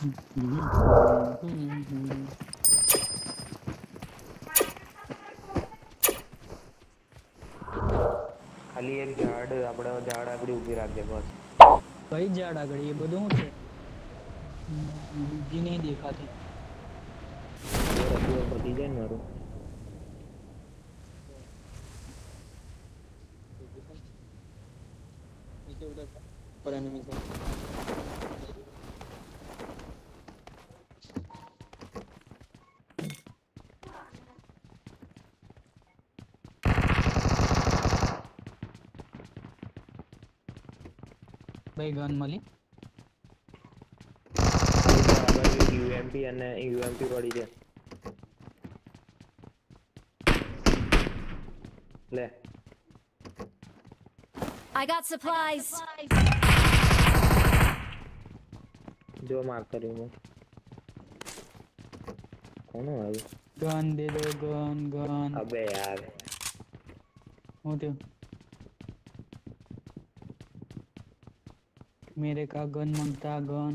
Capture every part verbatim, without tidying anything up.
खाली एक झाड़ આપણે झाड़ આગળ ઊભી રાખજે બસ કઈ ઝાડ આગળ એ બધું શું છે બીજી નહીં દેખાતી રસીઓ પતી જાય ને મારું नीचे उधर पर एनिमी से भाई गन मली यूएमपी અને यूएमपी પડી છે લે I got supplies. जो मार करूं मैं कौन है भाई गन दे दो गन गन अबे यार होते मेरे का गन मांगता गन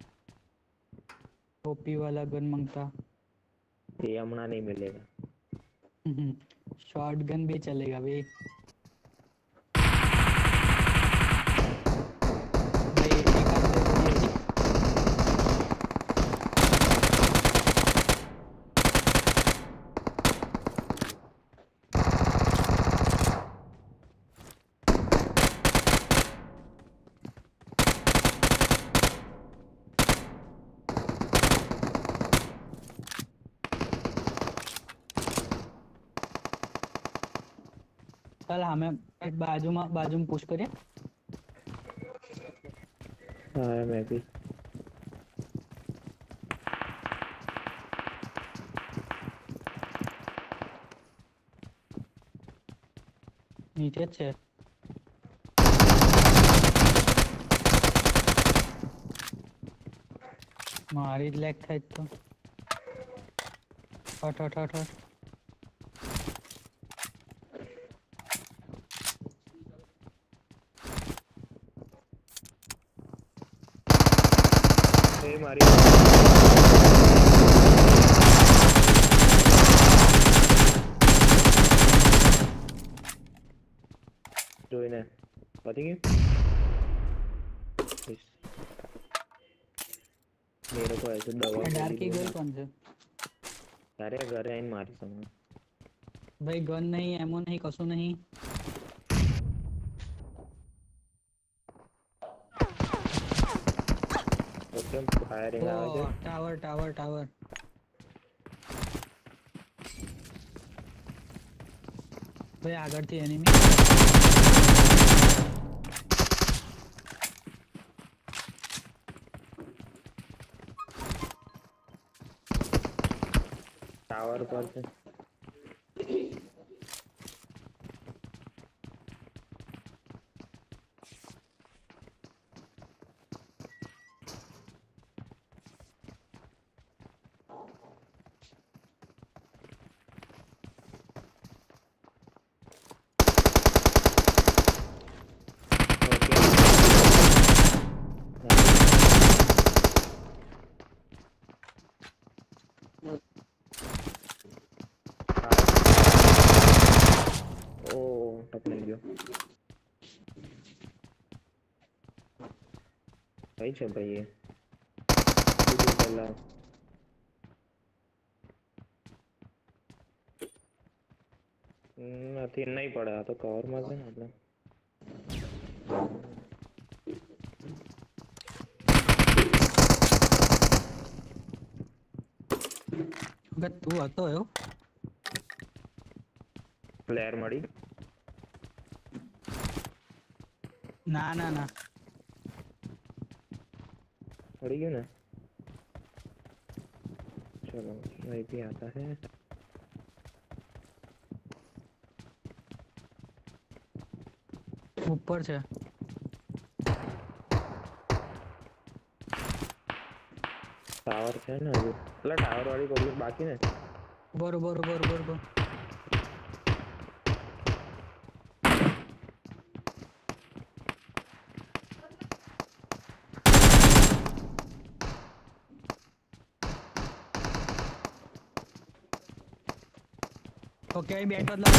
ओपी वाला गन मांगता ये हमना नहीं मिलेगा शॉर्ट गन भी चलेगा भाई चल हमें एक बाजू में बाजू में पुश करें हाँ मैं भी नीचे छे मारी लेग था तो हट हट हट हट मारी જોઈને પતી ગયું मेरे को ऐसे दवा डर की गोल कौन से अरे घरे आइन मारी समय भाई गन नहीं एमो नहीं कसू नहीं ओके फायरिंग આવે છે टावर टावर टावर भाई આગળથી એનિમી टावर पर છે भाई છે ભાઈ એ પેલા નથી નહીં પડે આ તો કવર માં છે ને આપણે અગર તું હતો એવો પ્લેયર મળી ના ના ના मरी गया ना चलो वही भी आता है ऊपर से टावर છે ને હજુ એટલે ટાવર વાળી પબ્લિક બાકી ને બરોબર બરોબર બરોબર ઓકે અહીં બેટ બદલાવ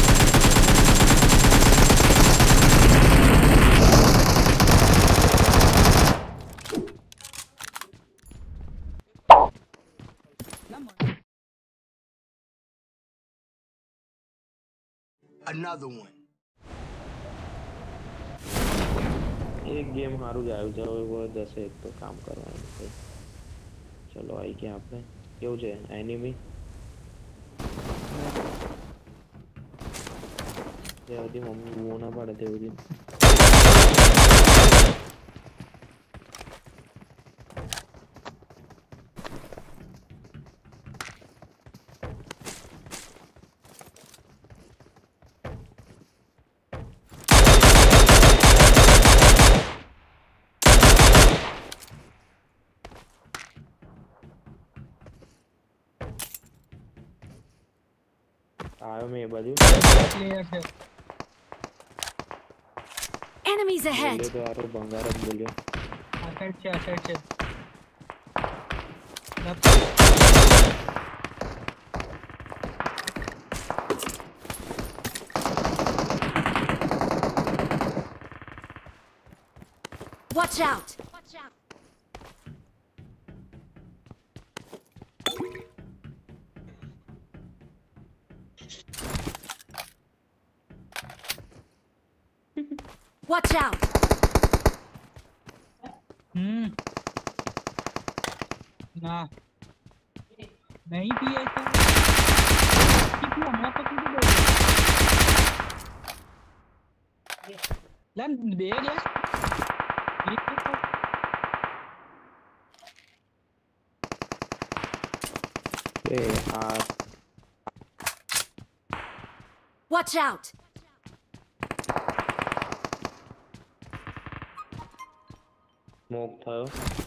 ના મને Another one. એક ગેમ સારું જ આવ્યું છે હવે દસે એક તો કામ કરવાનું છે ચલો આવી ગયા આપણે કેવું છે એનિમી જે બધી મમ્મી બુઓ ના પાડે તે બધી આવ્યો મેં એ બાજુ પ્લેયર છે Enemies ahead! બોલ્યો તો આરો ભંગાર જ બોલ્યો આ સાઈડ છે આ સાઈડ છે Watch out! Watch out! Watch out! हम्म ना नहीं पिए तो कितना हमारा तो कुछ दे लन दे ले એ આ Watch out! સ્મોક થયો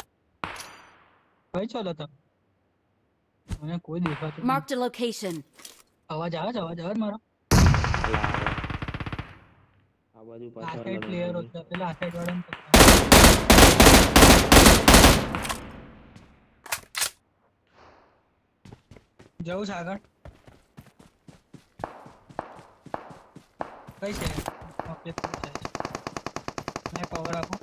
भाई चलो तो मैंने कोई देखा तो Marked a location. आवाज आवाज आवाज आवाज मारो લાવે આ બાજુ આ પાછળ સાઈડ પ્લેયર હોતા પેલા આ સાઈડ વાળા જાઉં છે આગળ કઈ છે ઓકે છે મેં કવર આપું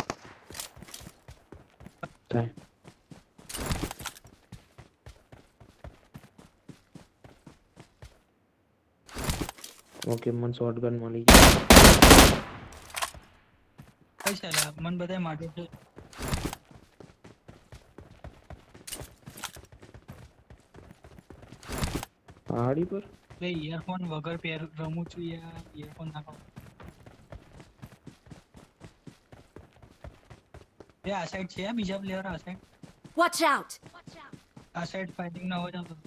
ઓકે મને શોટગન મળી ગઈ કઈ છે લા મન બધાય માટે છે પહાડી પર બે ઇયરફોન વગર પેર રમું છું યાર ઇયરફોન નાખો બે આ સાઈડ છે બીજા પ્લેયર આ સાઈડ Watch out! આ સાઈડ ફાઇટિંગ ના હોય તો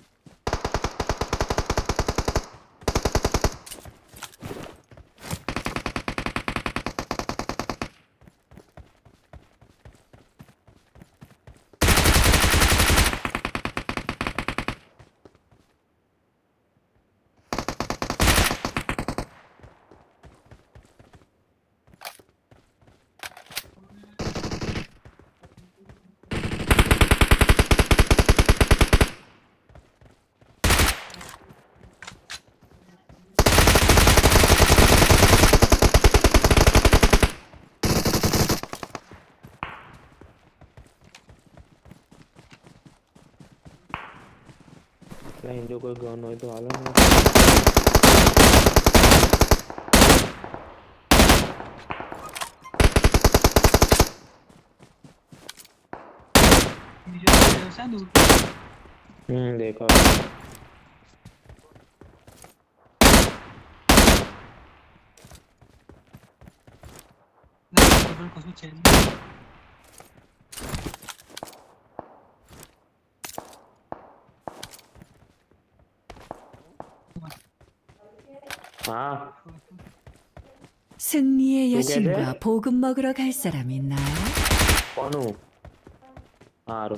લાઈન જો કોઈ ગન હોય તો હાલો ને બીજો પ્લેયર છે દૂર હમ દેખો ના બગલ કશું છે નહીં હા 승리의 누구야, 여신과 쟤? 보급 먹으러 갈 사람 있나요? કોનું હારું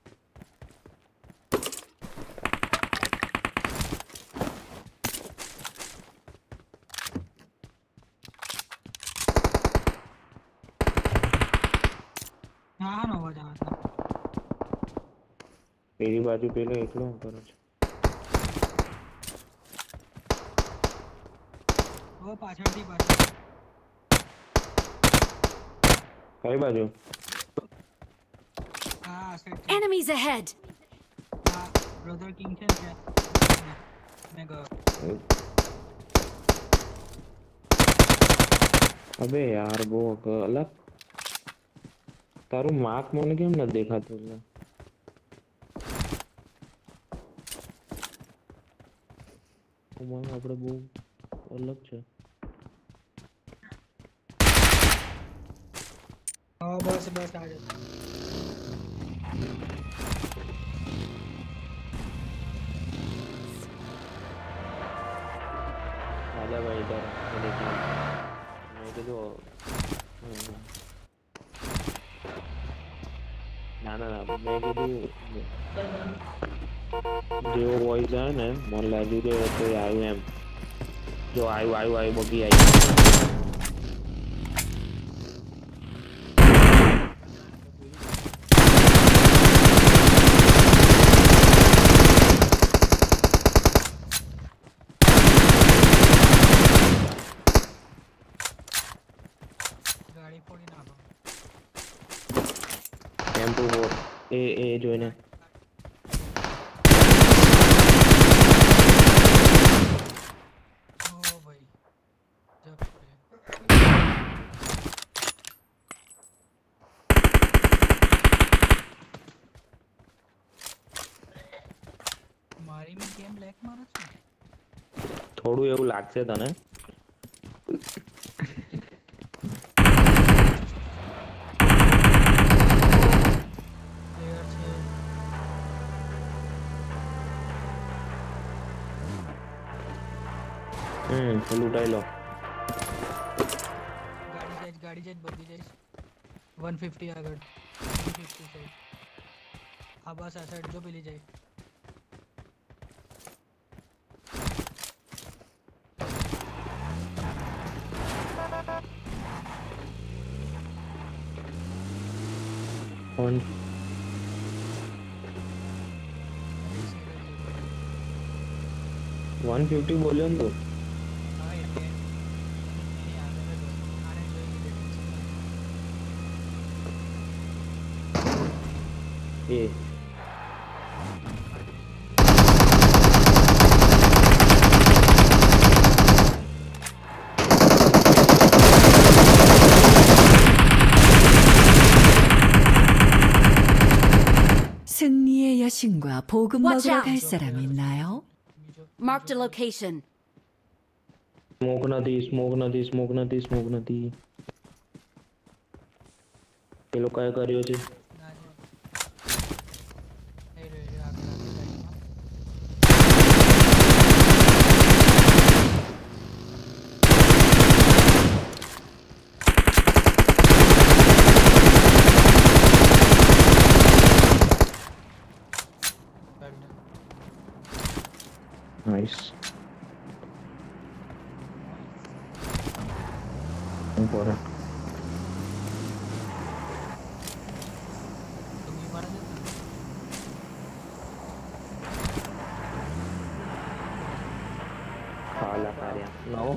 હા નો અવાજ આવે છે પેલી બાજુ પેલો એકલો હું કરો છો ઓ પાછળથી પાછળ કઈ બાજુ? હા આ સાઈડ Enemies ahead! હા બ્રધર કિંગ છે ને ત્યાં મેં ગયો અબે યાર બહુ અલગ. તારું માર્ક મને કેમ નથી દેખાતું? એટલે માર્ક આપણે બહુ અલગ છે. હા બસ બસ આ જતો आजा भाई इधर मेरे ख्याल मैं तो ના ના ના મેં કીધું જેવો વોઇસ આવે ને મને લાગ્યું કે કોઈ આવ્યું એમ. જો આવ્યું આવ્યું આવ્યું બગી આવી. ગાડી ફોડી નાખો એમ ટુ ફોર એ એ જોઈને ઓ ભાઈ જપ રે મારી મી કેમ લેક મારે છે થોડું એવું લાગશે તને. પ્લેયર છે હમ લૂંટાઈ લો. ગાડી જાય ગાડી જાય બગી જાય one fifty આગળ one fifty સાઈડ આ બસ આ સાઈડ જો પેલી જાય ઓન one fifty બોલ્યો ને તું? હા એટલે એની આગળ જ હોય. આને જોઈ લીધે એ 승리의 여신과 보금 Watch 먹으러 out! 갈 사람 있나요? બીજો Marked a location. સ્મોક નથી સ્મોક નથી સ્મોક નથી સ્મોક નથી. એ લોકોએ કર્યો છે. ના જાય એ રે રે આગળ આગળ ગાડીમાં ગાડીના નાઈસ. ઉપર ડુંગી મારે છે કાલા કાર્યા નવો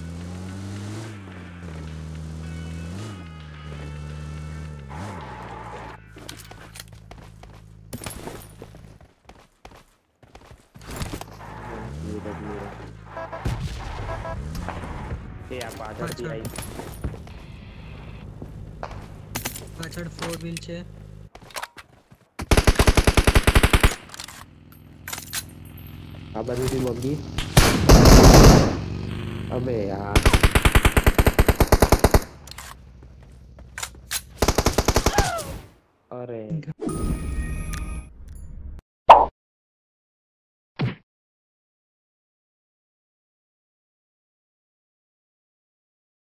એ આ પાછળથી આવી. પાછળ ફોર વ્હીલ છે આ બાજુથી બગી. અબે યાર અરે